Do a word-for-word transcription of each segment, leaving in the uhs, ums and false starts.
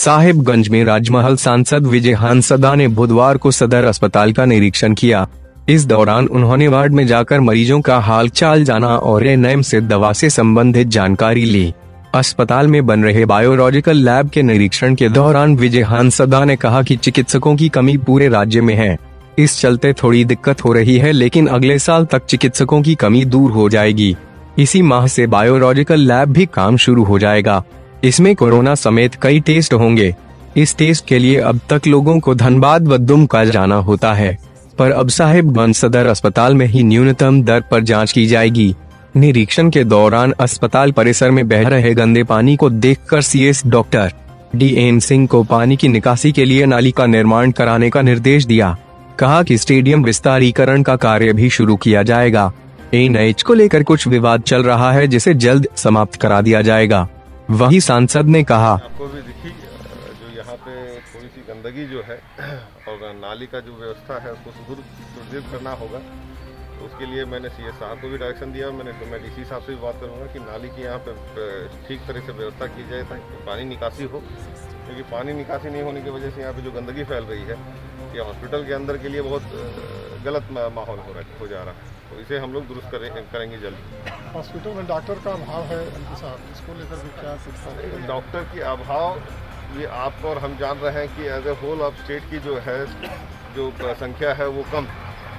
साहिबगंज में राजमहल सांसद विजय हांसदा ने बुधवार को सदर अस्पताल का निरीक्षण किया। इस दौरान उन्होंने वार्ड में जाकर मरीजों का हाल चाल जाना और एएनएम से दवा से संबंधित जानकारी ली। अस्पताल में बन रहे बायोलॉजिकल लैब के निरीक्षण के दौरान विजय हांसदा ने कहा कि चिकित्सकों की कमी पूरे राज्य में है। इस चलते थोड़ी दिक्कत हो रही है, लेकिन अगले साल तक चिकित्सकों की कमी दूर हो जाएगी। इसी माह से बायोलॉजिकल लैब भी काम शुरू हो जाएगा। इसमें कोरोना समेत कई टेस्ट होंगे। इस टेस्ट के लिए अब तक लोगों को धनबाद व दुमका जाना होता है, पर अब साहिबगंज सदर अस्पताल में ही न्यूनतम दर पर जांच की जाएगी। निरीक्षण के दौरान अस्पताल परिसर में बह रहे गंदे पानी को देखकर CS doctor D N Singh को पानी की निकासी के लिए नाली का निर्माण कराने का निर्देश दिया। कहा कि स्टेडियम विस्तारीकरण का कार्य भी शुरू किया जाएगा। एनएच को लेकर कुछ विवाद चल रहा है, जिसे जल्द समाप्त करा दिया जाएगा। वही सांसद ने कहा, आपको भी दिखी जो यहाँ पे थोड़ी सी गंदगी जो है और नाली का जो व्यवस्था है उसको सुदृढ़ करना होगा। तो उसके लिए मैंने सीएस साहब को भी डायरेक्शन दिया। मैंने तो मैं डीसी साहब से भी बात करूँगा कि नाली की यहाँ पे ठीक तरह से व्यवस्था की जाए ताकि पानी निकासी हो, क्योंकि पानी निकासी नहीं होने की वजह से यहाँ पे जो गंदगी फैल रही है ये हॉस्पिटल के अंदर के लिए बहुत गलत माहौल हो रहा हो जा रहा है। तो इसे हम लोग दुरुस्त करें, करेंगे जल्द। हॉस्पिटल में डॉक्टर का अभाव है साहब, इसको लेकर भी क्या कुछ डॉक्टर की अभाव ये आपको और हम जान रहे हैं कि as a whole of state की जो है जो संख्या है वो कम,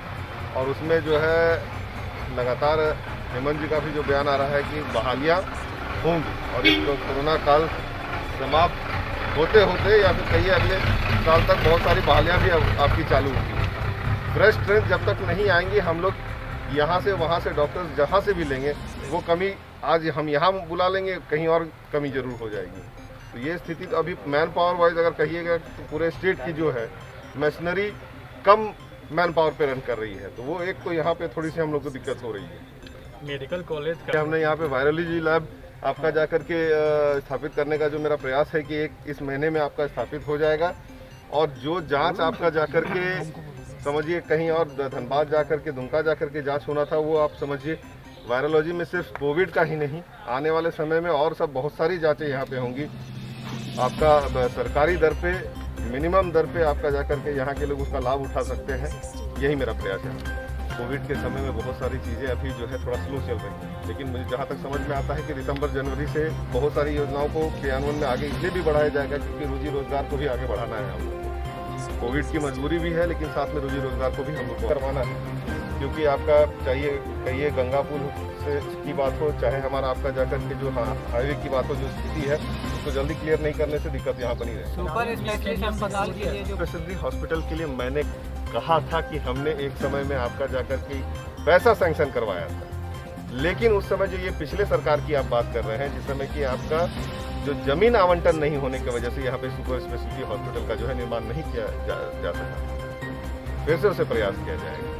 और उसमें जो है लगातार हेमंत जी का भी जो बयान आ रहा है कि बहालियाँ होंगी और इस कोरोना काल समाप्त होते होते या फिर कई अगले साल तक बहुत सारी बहालियाँ भी आपकी चालू होगी। फ्रेश स्ट्रेंथ जब तक नहीं आएंगी, हम लोग यहाँ से वहाँ से डॉक्टर्स जहाँ से भी लेंगे वो कमी आज हम यहाँ बुला लेंगे, कहीं और कमी जरूर हो जाएगी। तो ये स्थिति तो अभी मैन पावर वाइज अगर कहिएगा तो पूरे स्टेट की जो है मशीनरी कम मैन पावर पे रन कर रही है, तो वो एक तो यहाँ पे थोड़ी सी हम लोग को दिक्कत हो रही है। मेडिकल कॉलेज का हमने यहाँ पे वायरोलॉजी लैब आपका जाकर के स्थापित करने का जो मेरा प्रयास है कि एक इस महीने में आपका स्थापित हो जाएगा, और जो जांच आपका जाकर के समझिए कहीं और धनबाद जाकर के दुमका जाकर के जांच होना था, वो आप समझिए वायरोलॉजी में सिर्फ कोविड का ही नहीं, आने वाले समय में और सब बहुत सारी जांचें यहाँ पे होंगी। आपका सरकारी दर पे मिनिमम दर पे आपका जाकर के यहाँ के लोग उसका लाभ उठा सकते हैं, यही मेरा प्रयास है। कोविड के समय में बहुत सारी चीज़ें अभी जो है थोड़ा स्लो चल रही हैं, लेकिन मुझे जहाँ तक समझ में आता है कि दिसंबर जनवरी से बहुत सारी योजनाओं को क्रियान्वयन में आगे इसलिए भी बढ़ाया जाएगा क्योंकि रोजी रोजगार को भी आगे बढ़ाना है हम लोग को। कोविड की मजबूरी भी है, लेकिन साथ में रोजी रोजगार को भी हम लोग को करवाना है, क्योंकि आपका चाहिए कहिए गंगा पुल से की बात हो, चाहे हमारा आपका जाकर के जो हाईवे की बात हो, जो स्थिति है उसको जल्दी क्लियर नहीं करने से दिक्कत यहाँ बनी रहे। सुपर स्पेशलिस्ट अस्पताल के लिए जो स्पेशलिस्ट हॉस्पिटल के लिए मैंने कहा था कि हमने एक समय में आपका जाकर के पैसा सैंक्शन करवाया था, लेकिन उस समय जो ये पिछले सरकार की आप बात कर रहे हैं, जिस समय कि आपका जो जमीन आवंटन नहीं होने की वजह से यहाँ पे सुपर स्पेशलिटी हॉस्पिटल का जो है निर्माण नहीं किया जा, जा सका, फिर से उसे प्रयास किया जाएगा।